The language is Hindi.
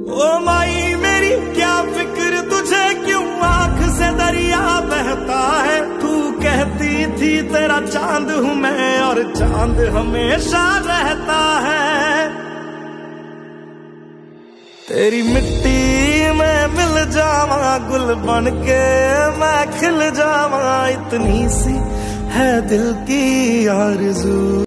ओ माई मेरी क्या फिक्र तुझे, क्यों आंख से दरिया बहता है। तू कहती थी तेरा चांद हूं मैं, और चांद हमेशा रहता है। तेरी मिट्टी में मिल जावा, गुल बन के मैं खिल जावा, इतनी सी है दिल की आरज़ू।